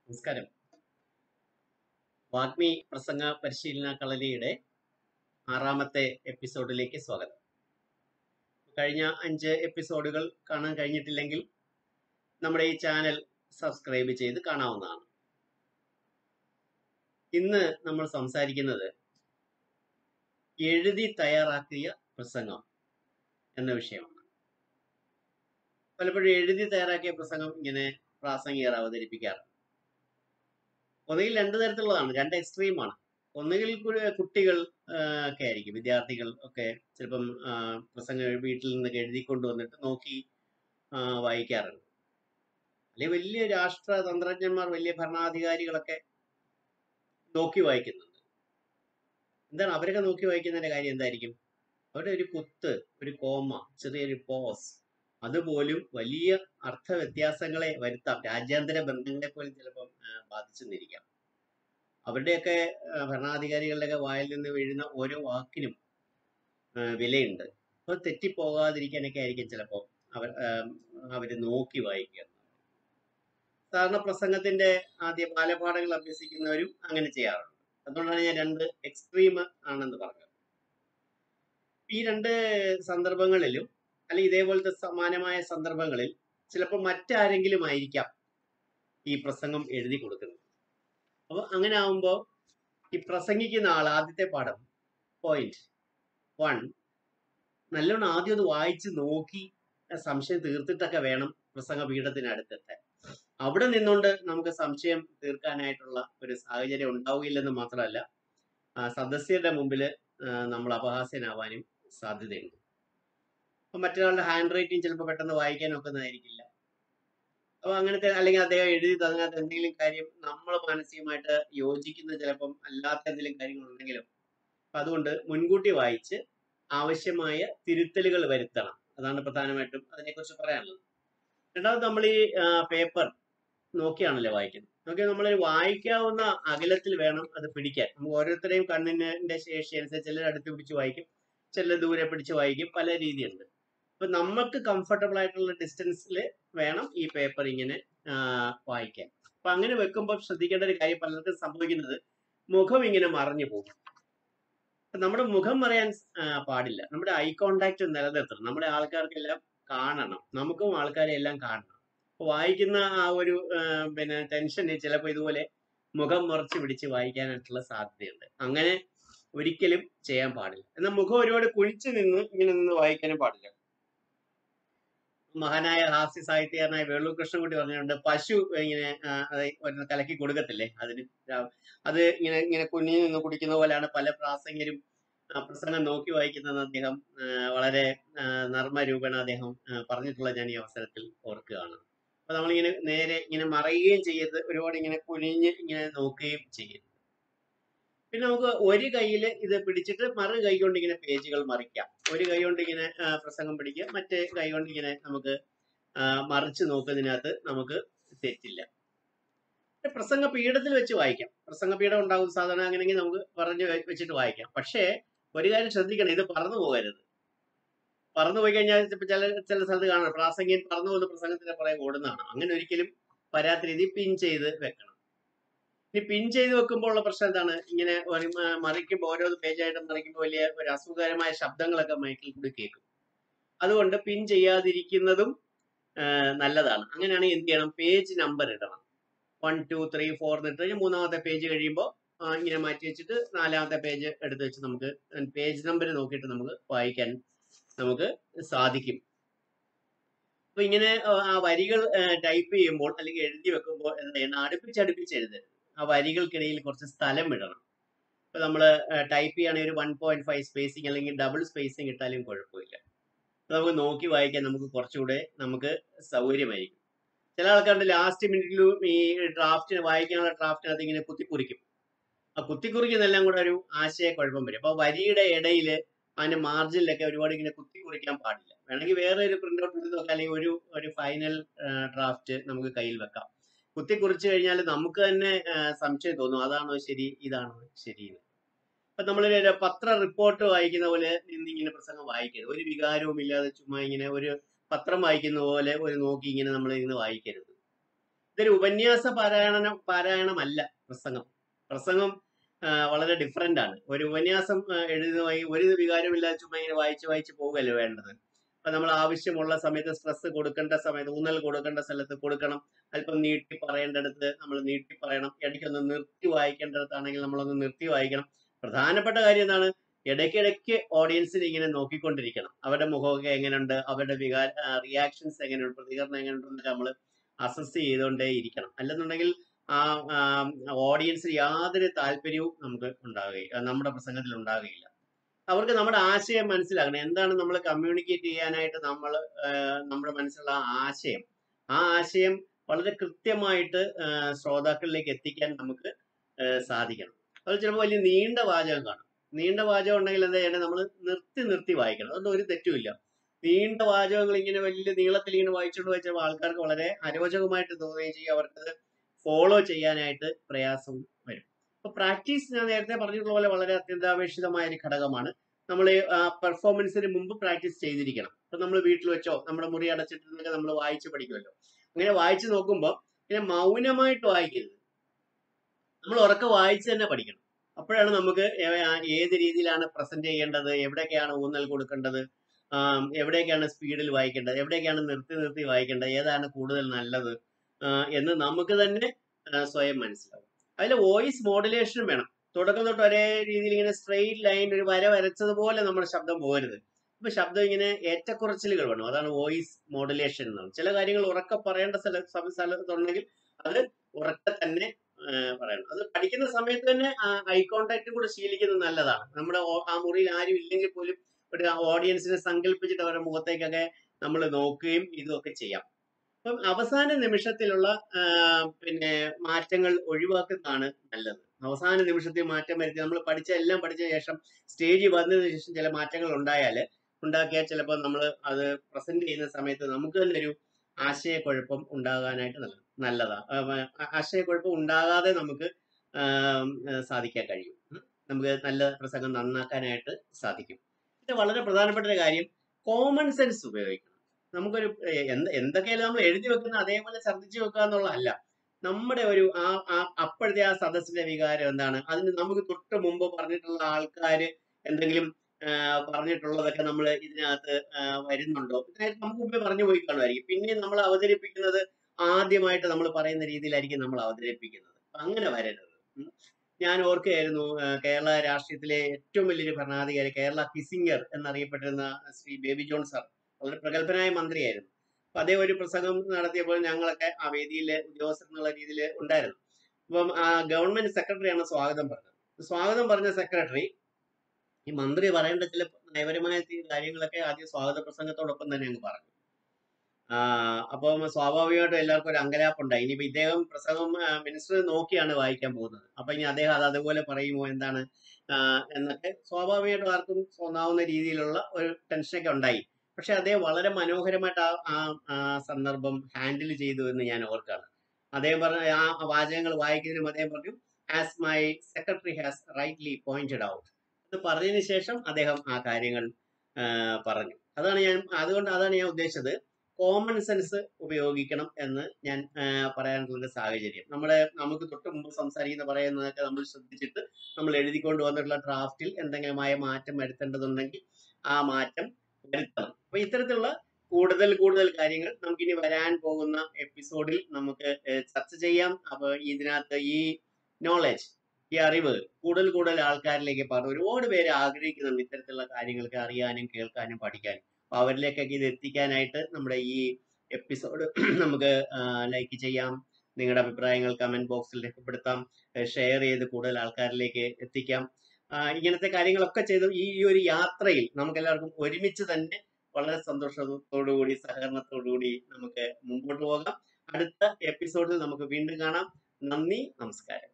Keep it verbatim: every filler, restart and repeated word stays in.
നമസ്കാരം. വാഗ്മി പ്രസംഗ പരിശീലന കളരിയുടെ ആറാമത്തെ എപ്പിസോഡിലേക്ക് സ്വാഗതം. കഴിഞ്ഞ അഞ്ച് എപ്പിസോഡുകൾ കാണാൻ കഴിഞ്ഞിട്ടില്ലെങ്കിൽ നമ്മുടെ ഈ ചാനൽ സബ്സ്ക്രൈബ് ചെയ്ത് കാണാവുന്നതാണ്. ഇന്ന് നമ്മൾ സംസാരിക്കുന്നത് എഴുതി തയ്യാറാക്കിയ പ്രസംഗം എന്ന വിഷയമാണ്. പലപ്പോഴും എഴുതി തയ്യാറാക്കിയ പ്രസംഗം ഇങ്ങനെ പ്രാസംഗികർ അവതരിപ്പിക്കാറുണ്ട്. ഒന്നുകിൽ രണ്ട് തരത്തിലുള്ളതാണ്, രണ്ട് എക്സ്ട്രീമാണ്. ഒന്നുകിൽ കുട്ടികൾ ഒക്കെ ആയിരിക്കും, വിദ്യാർത്ഥികൾ ഒക്കെ ചിലപ്പം പ്രസംഗം വീട്ടിൽ നിന്നൊക്കെ എഴുതിക്കൊണ്ട് വന്നിട്ട് നോക്കി വായിക്കാറുണ്ട്. അല്ലെങ്കിൽ വലിയ രാഷ്ട്ര തന്ത്രജ്ഞന്മാർ, വലിയ ഭരണാധികാരികളൊക്കെ നോക്കി വായിക്കുന്നുണ്ട്. എന്താണ് അവരൊക്കെ നോക്കി വായിക്കുന്നതിന്റെ കാര്യം എന്തായിരിക്കും? അവരുടെ ഒരു കുത്ത്, ഒരു കോമ, ചെറിയൊരു പോസ്, അതുപോലും വലിയ അർത്ഥ വ്യത്യാസങ്ങളെ വരുത്താം. രാജ്യാന്തര ബന്ധങ്ങളെ പോലും ചിലപ്പം ബാധിച്ചെന്നിരിക്കാം. അവരുടെയൊക്കെ ഭരണാധികാരികളുടെയൊക്കെ വായിൽ നിന്ന് വീഴുന്ന ഓരോ വാക്കിനും വിലയുണ്ട്. അപ്പോൾ തെറ്റിപ്പോകാതിരിക്കാനൊക്കെ ആയിരിക്കും ചിലപ്പോൾ അവർ അവര് നോക്കി വായിക്കുക. സാധാരണ പ്രസംഗത്തിന്റെ ആദ്യ ബാലപാഠങ്ങൾ അഭ്യസിക്കുന്നവരും അങ്ങനെ ചെയ്യാറുണ്ട്. അതുകൊണ്ടാണ് ഞാൻ രണ്ട് എക്സ്ട്രീം ആണെന്ന് പറഞ്ഞത്. ഈ രണ്ട് സന്ദർഭങ്ങളിലും അല്ലെങ്കിൽ ഇതേപോലത്തെ സമാനമായ സന്ദർഭങ്ങളിൽ ചിലപ്പോൾ മറ്റാരെങ്കിലും ആയിരിക്കാം ഈ പ്രസംഗം എഴുതി കൊടുക്കുന്നത്. അപ്പൊ അങ്ങനെ ആവുമ്പോൾ ഈ പ്രസംഗിക്കുന്ന ആൾ ആദ്യത്തെ പാഠം പോയിന്റ് വൺ നല്ലോണം ആദ്യം ഒന്ന് വായിച്ച് നോക്കി സംശയം തീർത്തിട്ടൊക്കെ വേണം പ്രസംഗ പീഠത്തിനടുത്തെത്താൻ. അവിടെ നിന്നുകൊണ്ട് നമുക്ക് സംശയം തീർക്കാനായിട്ടുള്ള ഒരു സാഹചര്യം ഉണ്ടാവുകയില്ലെന്ന് മാത്രമല്ല, സദസ്യരുടെ മുമ്പിൽ നമ്മൾ അപഹാസ്യനാവാനും സാധ്യതയുണ്ട്. അപ്പൊ മറ്റൊരാളുടെ ഹാൻഡ് റൈറ്റിംഗ് ചിലപ്പോൾ പെട്ടെന്ന് വായിക്കാൻ ഒക്കുന്നതായിരിക്കില്ല. അപ്പൊ അങ്ങനത്തെ, അല്ലെങ്കിൽ അദ്ദേഹം എഴുതി തന്നതിനകത്ത് എന്തെങ്കിലും കാര്യം നമ്മൾ മാനസികമായിട്ട് യോജിക്കുന്ന ചിലപ്പം അല്ലാത്ത എന്തെങ്കിലും കാര്യങ്ങളുണ്ടെങ്കിലും അതുകൊണ്ട് മുൻകൂട്ടി വായിച്ച് ആവശ്യമായ തിരുത്തലുകൾ വരുത്തണം. അതാണ് പ്രധാനമായിട്ടും അതിനെക്കുറിച്ച് പറയാനുള്ളത്. രണ്ടാമത്, നമ്മൾ ഈ പേപ്പർ നോക്കിയാണല്ലോ വായിക്കുന്നത്. നോക്കി നമ്മൾ വായിക്കാവുന്ന അകലത്തിൽ വേണം അത് പിടിക്കാൻ. നമുക്ക് ഓരോരുത്തരെയും കണ്ണിന്റെ ശേഷി അനുസരിച്ച് ചിലർ അടുത്ത് പിടിച്ച് വായിക്കും, ചിലർ ദൂരെ പിടിച്ച് വായിക്കും, പല രീതിയുണ്ട്. അപ്പൊ നമുക്ക് കംഫർട്ടബിൾ ആയിട്ടുള്ള ഡിസ്റ്റൻസിൽ വേണം ഈ പേപ്പർ ഇങ്ങനെ വായിക്കാൻ. അപ്പൊ അങ്ങനെ വെക്കുമ്പോൾ ശ്രദ്ധിക്കേണ്ട ഒരു കാര്യം, പലർക്കും സംഭവിക്കുന്നത് മുഖം ഇങ്ങനെ മറഞ്ഞു പോകും. നമ്മുടെ മുഖം മറയാൻ പാടില്ല. നമ്മുടെ ഐ കോണ്ടാക്ട് നിലനിർത്തണം. നമ്മുടെ ആൾക്കാർക്കെല്ലാം കാണണം, നമുക്കും ആൾക്കാരെ എല്ലാം കാണണം. അപ്പൊ വായിക്കുന്ന ആ ഒരു പിന്നെ ടെൻഷന് ചിലപ്പോൾ ഇതുപോലെ മുഖം മറച്ച് പിടിച്ച് വായിക്കാനായിട്ടുള്ള സാധ്യതയുണ്ട്. അങ്ങനെ ഒരിക്കലും ചെയ്യാൻ പാടില്ല. എന്നാൽ മുഖം ഒരുപാട് കുഴിച്ചു നിന്ന് ഇങ്ങനെ നിന്ന് വായിക്കാനും പാടില്ല. മഹാനായ ഹാസ്യ സാഹിത്യകാരനായ വേളൂർ കൃഷ്ണൻകുട്ടി പറഞ്ഞിട്ടുണ്ട്, പശു ഇങ്ങനെ കലക്കി കൊടുക്കത്തില്ലേ, അതിന് അത് ഇങ്ങനെ ഇങ്ങനെ കുഞ്ഞിൽ നിന്ന് കുടിക്കുന്ന പോലെയാണ് പല പ്രാസംഗികരും പ്രസംഗം നോക്കി വായിക്കുന്നതെന്ന് അദ്ദേഹം വളരെ നർമ്മരൂപേണ അദ്ദേഹം പറഞ്ഞിട്ടുള്ള ഞാൻ ഈ അവസരത്തിൽ ഓർക്കുകയാണ്. അപ്പൊ നമ്മളിങ്ങനെ നേരെ ഇങ്ങനെ മറയുകയും ചെയ്യരുത്, ഒരുപാട് ഇങ്ങനെ കുനിഞ്ഞ് ഇങ്ങനെ നോക്കുകയും ചെയ്യരുത്. പിന്നെ നമുക്ക് ഒരു കൈയിൽ ഇത് പിടിച്ചിട്ട് മറു കൈ കൊണ്ട് ഇങ്ങനെ പേജുകൾ മറിക്കാം. ഒരു കൈ കൊണ്ട് ഇങ്ങനെ പ്രസംഗം പിടിക്കുക, മറ്റേ കൈ കൊണ്ട് ഇങ്ങനെ നമുക്ക് മറിച്ച് നോക്കുന്നതിനകത്ത് നമുക്ക് തെറ്റില്ല. പ്രസംഗ പീഠത്തിൽ വെച്ച് വായിക്കാം. പ്രസംഗ പീഠം ഉണ്ടാകും സാധാരണ, അങ്ങനെയെങ്കിൽ നമുക്ക് പറഞ്ഞു വെച്ചിട്ട് വായിക്കാം. പക്ഷേ ഒരു കാര്യം ശ്രദ്ധിക്കണം, ഇത് പറന്നു പോകരുത്. പറന്നു പോയി കഴിഞ്ഞാൽ ചില ചില സ്ഥലത്ത് കാണണം പ്രാസംഗികൻ പറന്നു പോകുന്ന പ്രസംഗത്തിന്റെ പുറകെ ഓടുന്നതാണ്. അങ്ങനെ ഒരിക്കലും വരാത്ത രീതി പിൻ ചെയ്ത് വെക്കണം. ഇനി പിൻ ചെയ്ത് വെക്കുമ്പോൾ ഉള്ള പ്രശ്നം എന്താണ്? ഇങ്ങനെ മറിക്കുമ്പോൾ ഓരോ പേജായിട്ട് മറിക്കുമ്പോൾ വലിയ ഒരു അസുഖകരമായ ശബ്ദങ്ങളൊക്കെ മൈക്കിൽ കൂടി കേൾക്കും. അതുകൊണ്ട് പിൻ ചെയ്യാതിരിക്കുന്നതും നല്ലതാണ്. അങ്ങനെയാണെങ്കിൽ എന്ത് ചെയ്യണം? പേജ് നമ്പർ ഇടണം. വൺ ടു ത്രീ ഫോർ എന്നിട്ട് കഴിഞ്ഞാൽ മൂന്നാമത്തെ പേജ് കഴിയുമ്പോൾ ഇങ്ങനെ മാറ്റി വെച്ചിട്ട് നാലാമത്തെ പേജ് എടുത്ത് വെച്ച് നമുക്ക് പേജ് നമ്പർ നോക്കിയിട്ട് നമുക്ക് വായിക്കാൻ നമുക്ക് സാധിക്കും. അപ്പൊ ഇങ്ങനെ ആ വരികൾ ടൈപ്പ് ചെയ്യുമ്പോൾ അല്ലെങ്കിൽ എഴുതി വെക്കുമ്പോൾ എന്താ ചെയ്യണം? അടുപ്പിച്ചടുപ്പിച്ച് എഴുതരുത്. ആ വരികൾക്കിടയിൽ കുറച്ച് സ്ഥലം വിടണം. ഇപ്പൊ നമ്മൾ ടൈപ്പ് ചെയ്യുകയാണെങ്കിൽ ഒരു വൺ പോയിന്റ് ഫൈവ് സ്പേസിങ് അല്ലെങ്കിൽ ഡബിൾ സ്പേസിങ് ഇട്ടാലും കുഴപ്പമില്ല. അപ്പൊ നമുക്ക് നോക്കി വായിക്കാൻ നമുക്ക് കുറച്ചുകൂടെ നമുക്ക് സൗകര്യമായിരിക്കും. ചില ആൾക്കാരുടെ ലാസ്റ്റ് മിനിറ്റിലും ഈ ഡ്രാഫ്റ്റിന് വായിക്കാനുള്ള ഡ്രാഫ്റ്റിനകത്ത് ഇങ്ങനെ കുത്തിക്കുറിക്കും. ആ കുത്തിക്കുറിക്കുന്നതെല്ലാം കൂടെ ഒരു ആശയക്കുഴപ്പം വരും. അപ്പൊ വരിയുടെ ഇടയിൽ അതിന്റെ മാർജിനിലൊക്കെ ഒരുപാട് ഇങ്ങനെ കുത്തിക്കുറിക്കാൻ പാടില്ല. വേണമെങ്കിൽ വേറെ ഒരു പ്രിന്റ് ഔട്ട് എടുത്ത് നോക്കാം, അല്ലെങ്കിൽ ഒരു ഒരു ഫൈനൽ ഡ്രാഫ്റ്റ് നമുക്ക് കയ്യിൽ വെക്കാം. കുത്തിക്കുറിച്ച് കഴിഞ്ഞാൽ നമുക്ക് തന്നെ സംശയം തോന്നും, അതാണോ ശരി, ഇതാണോ ശരി. അപ്പൊ നമ്മളൊരു പത്ര റിപ്പോർട്ട് വായിക്കുന്ന പോലെ നിന്നിങ്ങനെ പ്രസംഗം വായിക്കരുത്. ഒരു വികാരവും ഇല്ലാതെ ചുമ്മാ ഇങ്ങനെ ഒരു പത്രം വായിക്കുന്ന പോലെ ഒരു നോക്കി ഇങ്ങനെ നമ്മൾ ഇന്ന് വായിക്കരുത്. ഇതൊരു ഉപന്യാസ പാരായണം പാരായണമല്ല പ്രസംഗം. പ്രസംഗം ആ, വളരെ ഡിഫറെന്റ് ആണ്. ഒരു ഉപന്യാസം ആ, എഴുതുമായി ഒരു വികാരമില്ലാതെ ചുമ്മാ ഇങ്ങനെ വായിച്ച് വായിച്ച് പോവുകയല്ലേ വേണ്ടത്. അപ്പൊ നമ്മൾ ആവശ്യമുള്ള സമയത്ത് സ്ട്രെസ് കൊടുക്കേണ്ട സമയത്ത് ഊന്നൽ കൊടുക്കേണ്ട സ്ഥലത്ത് കൊടുക്കണം. അല്പം നീട്ടി പറയേണ്ടടുത്ത് നമ്മൾ നീട്ടി പറയണം. ഇടയ്ക്കൊന്ന് നിർത്തി വായിക്കേണ്ടടുത്താണെങ്കിൽ നമ്മളൊന്ന് നിർത്തി വായിക്കണം. പ്രധാനപ്പെട്ട കാര്യം എന്താണ്? ഇടയ്ക്കിടയ്ക്ക് ഓഡിയൻസിനെ ഇങ്ങനെ നോക്കിക്കൊണ്ടിരിക്കണം. അവരുടെ മുഖമൊക്കെ എങ്ങനെയുണ്ട്, അവരുടെ വികാര റിയാക്ഷൻസ് എങ്ങനെയുണ്ട്, പ്രതികരണം എങ്ങനെയുണ്ടെന്ന് നമ്മൾ അസസ് ചെയ്തുകൊണ്ടേ ഇരിക്കണം. അല്ലെന്നുണ്ടെങ്കിൽ ആ ഓഡിയൻസിന് യാതൊരു താല്പര്യവും നമുക്ക് ഉണ്ടാവുകയില്ല, നമ്മുടെ പ്രസംഗത്തിൽ ഉണ്ടാവുകയില്ല. അവർക്ക് നമ്മുടെ ആശയം മനസ്സിലാക്കണം. എന്താണ് നമ്മൾ കമ്മ്യൂണിക്കേറ്റ് ചെയ്യാനായിട്ട് നമ്മൾ നമ്മുടെ മനസ്സിലുള്ള ആ ആശയം ആ ആശയം വളരെ കൃത്യമായിട്ട് ആ, ശ്രോതാക്കളിലേക്ക് എത്തിക്കാൻ നമുക്ക് ആ, സാധിക്കണം. അത് ചിലപ്പോൾ വലിയ നീണ്ട വാചകം കാണും. നീണ്ട വാചകം ഉണ്ടെങ്കിൽ എന്താ ചെയ്യണം? നമ്മൾ നിർത്തി നിർത്തി വായിക്കണം. അതൊന്നും ഒരു തെറ്റുമില്ല. നീണ്ട വാചകങ്ങൾ ഇങ്ങനെ വലിയ നീളത്തിൽ ഇങ്ങനെ വായിച്ചുകൊണ്ട് വായിച്ചപ്പോൾ ആൾക്കാർക്ക് വളരെ അരോചകമായിട്ട് തോന്നുകയും ചെയ്യും. അവർക്കത് ഫോളോ ചെയ്യാനായിട്ട് പ്രയാസം വരും. അപ്പൊ പ്രാക്ടീസ് ഞാൻ നേരത്തെ പറഞ്ഞിട്ടുള്ള പോലെ വളരെ അത്യന്താപേക്ഷിതമായ ഒരു ഘടകമാണ്. നമ്മൾ പെർഫോമൻസിന് മുമ്പ് പ്രാക്ടീസ് ചെയ്തിരിക്കണം. ഇപ്പൊ നമ്മൾ വീട്ടിൽ വെച്ചോ നമ്മുടെ മുറി അടച്ചിട്ടൊക്കെ നമ്മൾ വായിച്ച് പഠിക്കുമല്ലോ. അങ്ങനെ വായിച്ചു നോക്കുമ്പോൾ ഇങ്ങനെ മൗനമായിട്ട് വായിക്കരുത്. നമ്മൾ ഉറക്കെ വായിച്ച് തന്നെ പഠിക്കണം. അപ്പോഴാണ് നമുക്ക് ഏ- ഏത് രീതിയിലാണ് പ്രസന്റ് ചെയ്യേണ്ടത്, എവിടെയൊക്കെയാണ് ഊന്നൽ കൊടുക്കേണ്ടത്, ആം, എവിടെയൊക്കെയാണ് സ്പീഡിൽ വായിക്കേണ്ടത്, എവിടെയൊക്കെയാണ് നിർത്തി നിർത്തി വായിക്കേണ്ടത്, ഏതാണ് കൂടുതൽ നല്ലത് ആ, എന്ന് നമുക്ക് തന്നെ ആ, സ്വയം മനസ്സിലാവും. അതിൽ വോയിസ് മോഡുലേഷൻ വേണം. തുടക്കം തൊട്ട് ഒരേ രീതിയിൽ ഇങ്ങനെ സ്ട്രെയിറ്റ് ലൈൻ ഒരു വര വരച്ചതുപോലെ നമ്മുടെ ശബ്ദം പോകരുത്. അപ്പൊ ശബ്ദം ഇങ്ങനെ ഏറ്റക്കുറച്ചിലുകൾ വേണം. അതാണ് വോയിസ് മോഡുലേഷൻ എന്നാണ്. ചില കാര്യങ്ങൾ ഉറക്കെ പറയേണ്ട സ്ഥല സ്ഥ- സ്ഥലത്തുണ്ടെങ്കിൽ അത് ഉറക്കെ തന്നെ ആ, പറയണം. അത് പഠിക്കുന്ന സമയത്ത് തന്നെ ഐ കോണ്ടാക്ട് കൂടെ ശീലിക്കുന്നത് നല്ലതാണ്. നമ്മുടെ ഓ- ആ മുറിയിൽ ആരും ഇല്ലെങ്കിൽ പോലും ഒരു ഓഡിയൻസിനെ സങ്കല്പിച്ചിട്ട് അവരുടെ മുഖത്തേക്കൊക്കെ നമ്മൾ നോക്കുകയും ഇതൊക്കെ ചെയ്യാം. അപ്പം അവസാന നിമിഷത്തിലുള്ള ആ, പിന്നെ മാറ്റങ്ങൾ ഒഴിവാക്കുന്നതാണ് നല്ലത്. അവസാന നിമിഷത്തിൽ മാറ്റം വരുത്തി നമ്മൾ പഠിച്ച എല്ലാം പഠിച്ച ശേഷം സ്റ്റേജിൽ വന്നതിന് ശേഷം ചില മാറ്റങ്ങൾ ഉണ്ടായാൽ ഉണ്ടാക്കിയാൽ ചിലപ്പോൾ നമ്മൾ അത് പ്രസന്റ് ചെയ്യുന്ന സമയത്ത് നമുക്ക് തന്നെ ഒരു ആശയക്കുഴപ്പം ഉണ്ടാകാനായിട്ട് നല്ല നല്ലതാ ആ, ആ, ആശയക്കുഴപ്പം ഉണ്ടാകാതെ നമുക്ക് ആം, ആ, സാധിക്കാൻ കഴിയും. ഉം. നമുക്ക് നല്ല പ്രസംഗം നന്നാക്കാനായിട്ട് സാധിക്കും. പിന്നെ വളരെ പ്രധാനപ്പെട്ട ഒരു കാര്യം കോമൺ സെൻസ് ഉപയോഗിക്കണം. നമുക്കൊരു എ- എന്ത് എന്തൊക്കെയായാലും നമ്മൾ എഴുതി വെക്കുന്ന അതേപോലെ ഛർദ്ദിച്ചു വെക്കുക എന്നുള്ളതല്ല. നമ്മുടെ ഒരു ആ ആ അപ്പോഴത്തെ ആ സദസ്സിന്റെ വികാരം എന്താണ്, അതിന് നമുക്ക് തൊട്ട് മുമ്പ് പറഞ്ഞിട്ടുള്ള ആൾക്കാർ എന്തെങ്കിലും ആ, പറഞ്ഞിട്ടുള്ളതൊക്കെ നമ്മൾ ഇതിനകത്ത് ആ, വരുന്നുണ്ടോ, ഇതായത് നമുക്ക് മുമ്പേ പറഞ്ഞു പോയി കാണുമായിരിക്കും. പിന്നെ നമ്മൾ അവതരിപ്പിക്കുന്നത് ആദ്യമായിട്ട് നമ്മൾ പറയുന്ന രീതിയിലായിരിക്കും നമ്മൾ അവതരിപ്പിക്കുന്നത്. അങ്ങനെ വരരുത്. ഉം. ഞാൻ ഓർക്കുകയായിരുന്നു ആ, കേരള രാഷ്ട്രീയത്തിലെ ഏറ്റവും വലിയൊരു ഭരണാധികാരി, കേരള കിസിംഗർ എന്നറിയപ്പെട്ടിരുന്ന ശ്രീ ബേബി ജോൺ സാർ വളരെ പ്രഗത്ഭനായ മന്ത്രിയായിരുന്നു. അപ്പൊ അതേ ഒരു പ്രസംഗം നടത്തിയപ്പോൾ ഞങ്ങളൊക്കെ ആ വേദിയിലെ ഉദ്യോഗസ്ഥർ എന്നുള്ള രീതിയിൽ ഉണ്ടായിരുന്നു. അപ്പം ആ ഗവൺമെന്റ് സെക്രട്ടറിയാണ് സ്വാഗതം പറഞ്ഞത്. സ്വാഗതം പറഞ്ഞ സെക്രട്ടറി ഈ മന്ത്രി പറയേണ്ട ചില നയപരമായ തി- കാര്യങ്ങളൊക്കെ ആദ്യം സ്വാഗത പ്രസംഗത്തോടൊപ്പം തന്നെ അങ്ങ് പറഞ്ഞു. ആ, അപ്പം സ്വാഭാവികമായിട്ടും എല്ലാവർക്കും ഒരു അങ്കലാപ്പുണ്ടായി. ഇനിയിപ്പോ ഇദ്ദേഹം പ്രസംഗം മിനിസ്റ്റർ നോക്കിയാണ് വായിക്കാൻ പോകുന്നത്. അപ്പൊ ഇനി അദ്ദേഹം അത് അതുപോലെ പറയുമോ എന്താണ് ആ, എന്നൊക്കെ സ്വാഭാവികമായിട്ടും ആർക്കും തോന്നാവുന്ന രീതിയിലുള്ള ഒരു ടെൻഷനൊക്കെ ഉണ്ടായി. പക്ഷെ അദ്ദേഹം വളരെ മനോഹരമായിട്ട് ആ ആ ആ സന്ദർഭം ഹാൻഡിൽ ചെയ്തു എന്ന് ഞാൻ ഓർക്കാണ്. അദ്ദേഹം പറഞ്ഞ ആ വാചകങ്ങൾ വായിക്കുന്നതിനും അദ്ദേഹം പറഞ്ഞു, as my secretary has rightly pointed out എന്ന് പറഞ്ഞതിന് ശേഷം അദ്ദേഹം ആ കാര്യങ്ങൾ ആ, പറഞ്ഞു. അതാണ് ഞാൻ അതുകൊണ്ട് അതാണ് ഞാൻ ഉദ്ദേശിച്ചത്. കോമൺ സെൻസ് ഉപയോഗിക്കണം എന്ന് ഞാൻ ആ, പറയാനുള്ള ഒരു സാഹചര്യം. നമ്മുടെ നമുക്ക് തൊട്ട് മുമ്പ് സംസാരിക്കുന്ന പറയുന്നതൊക്കെ നമ്മൾ ശ്രദ്ധിച്ചിട്ട് നമ്മൾ എഴുതിക്കൊണ്ട് വന്നിട്ടുള്ള ഡ്രാഫ്റ്റിൽ എന്തെങ്കിലുമായ മാറ്റം വരുത്തേണ്ടതുണ്ടെങ്കിൽ ആ മാറ്റം വരുത്തണം. അപ്പൊ ഇത്തരത്തിലുള്ള കൂടുതൽ കൂടുതൽ കാര്യങ്ങൾ നമുക്കിനി വരാൻ പോകുന്ന എപ്പിസോഡിൽ നമുക്ക് ഏഹ്, ചർച്ച ചെയ്യാം. അപ്പൊ ഇതിനകത്ത് ഈ നോളജ് ഈ അറിവ് കൂടുതൽ കൂടുതൽ ആൾക്കാരിലേക്ക് പറഞ്ഞു. ഒരുപാട് പേര് ആഗ്രഹിക്കുന്നുണ്ട് ഇത്തരത്തിലുള്ള കാര്യങ്ങൾക്ക് അറിയാനും കേൾക്കാനും പഠിക്കാനും. അപ്പൊ അവരിലേക്കൊക്കെ ഇത് എത്തിക്കാനായിട്ട് നമ്മുടെ ഈ എപ്പിസോഡ് നമുക്ക് ലൈക്ക് ചെയ്യാം. നിങ്ങളുടെ അഭിപ്രായങ്ങൾ കമന്റ് ബോക്സിൽ രേഖപ്പെടുത്താം. ഷെയർ ചെയ്ത് കൂടുതൽ ആൾക്കാരിലേക്ക് എത്തിക്കാം. ആ, ഇങ്ങനത്തെ കാര്യങ്ങളൊക്കെ ചെയ്ത് ഈ ഈ ഒരു യാത്രയിൽ നമുക്ക് എല്ലാവർക്കും ഒരുമിച്ച് തന്നെ വളരെ സന്തോഷത്തോടുകൂടി സഹകരണത്തോടുകൂടി നമുക്ക് മുമ്പോട്ട് പോകാം. അടുത്ത എപ്പിസോഡിൽ നമുക്ക് വീണ്ടും കാണാം. നന്ദി, നമസ്കാരം.